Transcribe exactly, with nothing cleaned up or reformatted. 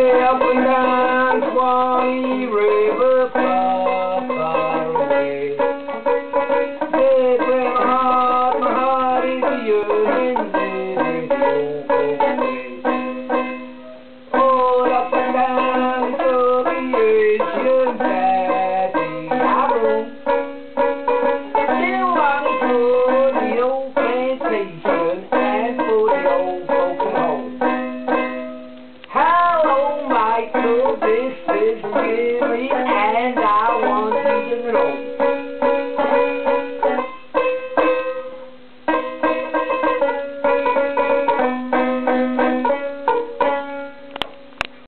way up and down Swanee River, far, far away. Dead where my heart, my heart is yearning, living so far away. All up and down the aviation valley I roam, still longing for the old plantation and for the old folks at home. How long might go this is weary, and I want you to know